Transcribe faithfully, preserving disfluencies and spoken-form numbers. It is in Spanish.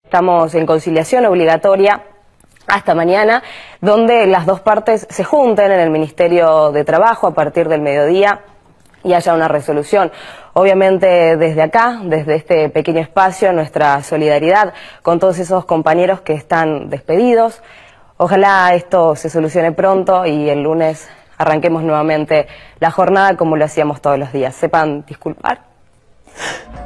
Estamos en conciliación obligatoria hasta mañana, donde las dos partes se junten en el Ministerio de Trabajo a partir del mediodía y haya una resolución. Obviamente desde acá, desde este pequeño espacio, nuestra solidaridad con todos esos compañeros que están despedidos. Ojalá esto se solucione pronto y el lunes arranquemos nuevamente la jornada como lo hacíamos todos los días. Sepan disculpar.